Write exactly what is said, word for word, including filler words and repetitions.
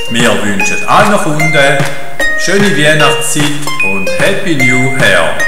Wir wünschen allen Kunden schöne Weihnachtszeit und Happy New Year!